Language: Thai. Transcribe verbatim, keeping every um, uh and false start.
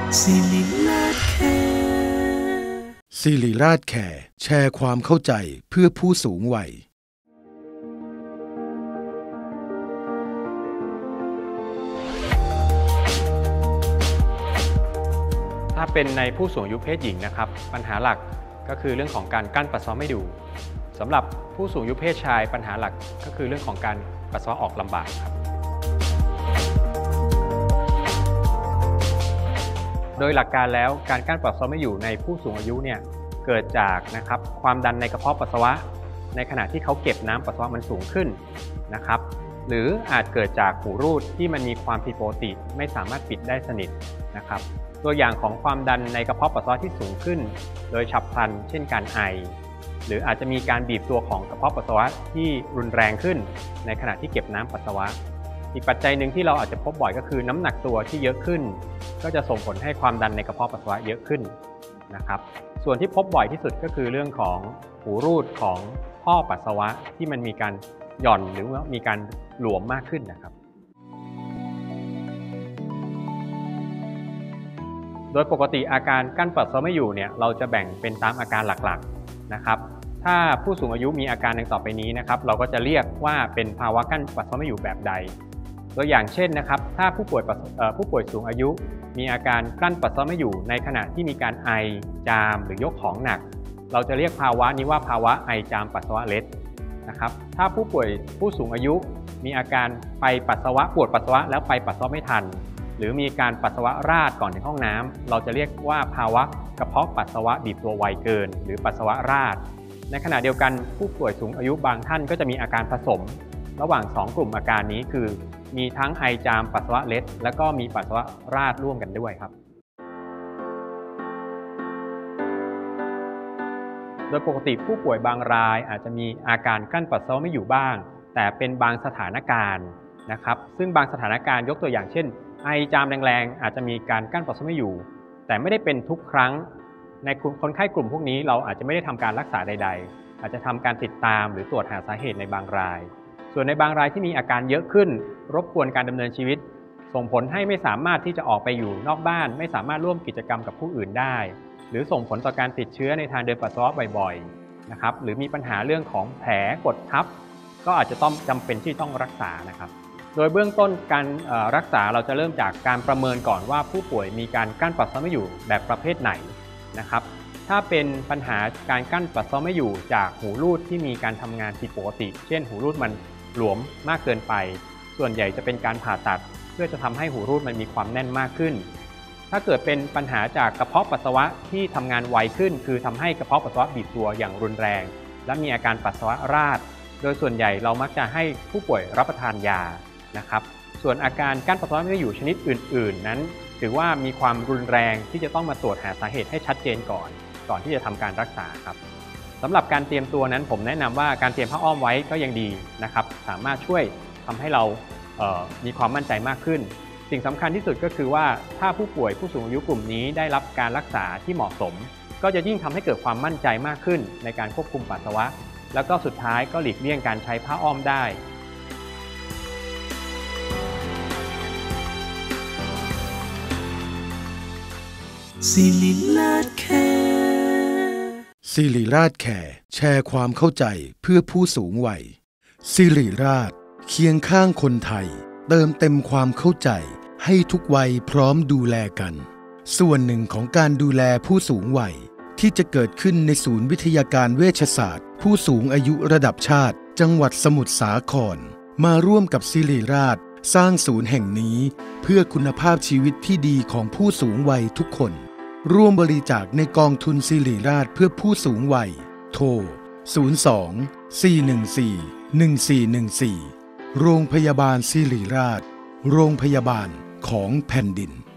ศิริราชแคร์ศิริราชแคร์แชร์ความเข้าใจเพื่อผู้สูงวัยถ้าเป็นในผู้สูงอายุเพศหญิงนะครับปัญหาหลักก็คือเรื่องของการกั้นปัสสาวะไม่อยู่สำหรับผู้สูงอายุเพศชายปัญหาหลักก็คือเรื่องของการปัสสาวะออกลำบากครับโดยหลักการแล้วการกั้นปัสสาวะไม่อยู่ในผู้สูงอายุเนี่ยเกิดจากนะครับความดันในกระเพาะปัสสาวะในขณะที่เขาเก็บน้ำปัสสาวะมันสูงขึ้นนะครับหรืออาจเกิดจากหูรูดที่มันมีความผิดปกติไม่สามารถปิดได้สนิทนะครับตัวอย่างของความดันในกระเพาะปัสสาวะที่สูงขึ้นโดยฉับพลันเช่นการไอหรืออาจจะมีการบีบตัวของกระเพาะปัสสาวะที่รุนแรงขึ้นในขณะที่เก็บน้ำปัสสาวะอีกปัจจัยหนึ่งที่เราอาจจะพบบ่อยก็คือน้ำหนักตัวที่เยอะขึ้นก็จะส่งผลให้ความดันในกระเพาะปัสสาวะเยอะขึ้นนะครับส่วนที่พบบ่อยที่สุดก็คือเรื่องของหูรูดของท่อปัสสาวะที่มันมีการหย่อนหรือว่ามีการหลวมมากขึ้นนะครับโดยปกติอาการกั้นปัสสาวะไม่อยู่เนี่ยเราจะแบ่งเป็นตามอาการหลักๆนะครับถ้าผู้สูงอายุมีอาการดังต่อไปนี้นะครับเราก็จะเรียกว่าเป็นภาวะกั้นปัสสาวะไม่อยู่แบบใดตัวอย่างเช่นนะครับถ้าผู้ป่วยผู้ป่วยสูงอายุมีอาการกลั้นปัสสาวะไม่อยู่ในขณะที่มีการไอจามหรือยกของหนักเราจะเรียกภาวะนี้ว่าภาวะไอจามปัสสาวะเล็ดนะครับถ้าผู้ป่วยผู้สูงอายุมีอาการไปปัสสาวะปวดปัสสาวะแล้วไปปัสสาวะไม่ทันหรือมีการปัสสาวะราดก่อนถึงห้องน้ำเราจะเรียกว่าภาวะกระเพาะปัสสาวะบีบตัวไวเกินหรือปัสสาวะราดในขณะเดียวกันผู้ป่วยสูงอายุบางท่านก็จะมีอาการผสมระหว่างสองกลุ่มอาการนี้คือมีทั้งไอจามปัสสาวะเล็ดและก็มีปัสสาวะราดร่วมกันด้วยครับโดยปกติผู้ป่วยบางรายอาจจะมีอาการกลั้นปัสสาวะไม่อยู่บ้างแต่เป็นบางสถานการณ์นะครับซึ่งบางสถานการณ์ยกตัวอย่างเช่นไอจามแรงๆอาจจะมีการกั้นปัสสาวะไม่อยู่แต่ไม่ได้เป็นทุกครั้งในคนไข้กลุ่มพวกนี้เราอาจจะไม่ได้ทำการรักษาใดๆอาจจะทำการติดตามหรือตรวจหาสาเหตุในบางรายส่วนในบางรายที่มีอาการเยอะขึ้นรบกวนการดำเนินชีวิตส่งผลให้ไม่สามารถที่จะออกไปอยู่นอกบ้านไม่สามารถร่วมกิจกรรมกับผู้อื่นได้หรือส่งผลต่อการติดเชื้อในทางเดินปัสสาวะบ่อยๆนะครับหรือมีปัญหาเรื่องของแผลกดทับก็อาจจะต้องจำเป็นที่ต้องรักษานะครับโดยเบื้องต้นการรักษาเราจะเริ่มจากการประเมินก่อนว่าผู้ป่วยมีการกั้นปัสสาวะไม่อยู่แบบประเภทไหนนะครับถ้าเป็นปัญหาการกั้นปัสสาวะไม่อยู่จากหูรูดที่มีการทำงานผิดปกติเช่นหูรูดมันหลวมมากเกินไปส่วนใหญ่จะเป็นการผ่าตัดเพื่อจะทำให้หูรูดมันมีความแน่นมากขึ้นถ้าเกิดเป็นปัญหาจากกระเพาะปัสสาวะที่ทำงานไวขึ้นคือทำให้กระเพาะปัสสาวะบีบตัวอย่างรุนแรงและมีอาการปัสสาวะราดโดยส่วนใหญ่เรามักจะให้ผู้ป่วยรับประทานยานะครับส่วนอาการกั้นปัสสาวะไม่อยู่ชนิดอื่นๆนั้นถือว่ามีความรุนแรงที่จะต้องมาตรวจหาสาเหตุให้ชัดเจนก่อนก่อนที่จะทำการรักษาครับสำหรับการเตรียมตัวนั้นผมแนะนำว่าการเตรียมผ้าอ้อมไว้ก็ยังดีนะครับสามารถช่วยทำให้เราเอ่อมีความมั่นใจมากขึ้นสิ่งสำคัญที่สุดก็คือว่าถ้าผู้ป่วยผู้สูงอายุกลุ่มนี้ได้รับการรักษาที่เหมาะสมก็จะยิ่งทำให้เกิดความมั่นใจมากขึ้นในการควบคุมปัสสาวะแล้วก็สุดท้ายก็หลีกเลี่ยงการใช้ผ้าอ้อมได้ศิริราชแคร์ศิริราชแคร์แชร์ความเข้าใจเพื่อผู้สูงวัยศิริราชเคียงข้างคนไทยเติมเต็มความเข้าใจให้ทุกวัยพร้อมดูแลกันส่วนหนึ่งของการดูแลผู้สูงวัยที่จะเกิดขึ้นในศูนย์วิทยาการเวชศาสตร์ผู้สูงอายุระดับชาติจังหวัดสมุทรสาครมาร่วมกับศิริราชสร้างศูนย์แห่งนี้เพื่อคุณภาพชีวิตที่ดีของผู้สูงวัยทุกคนร่วมบริจาคในกองทุนศิริราชเพื่อผู้สูงวัยโทรศูนย์ สอง สี่ หนึ่ง สี่ หนึ่ง สี่ หนึ่ง สี่โรงพยาบาลศิริราชโรงพยาบาลของแผ่นดิน